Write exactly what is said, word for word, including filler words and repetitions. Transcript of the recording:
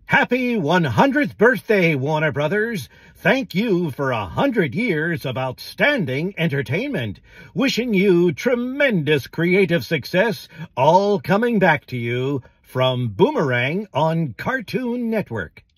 Happy one hundredth birthday, Warner Brothers. Thank you for a hundred years of outstanding entertainment. Wishing you tremendous creative success, all coming back to you from Boomerang on Cartoon Network.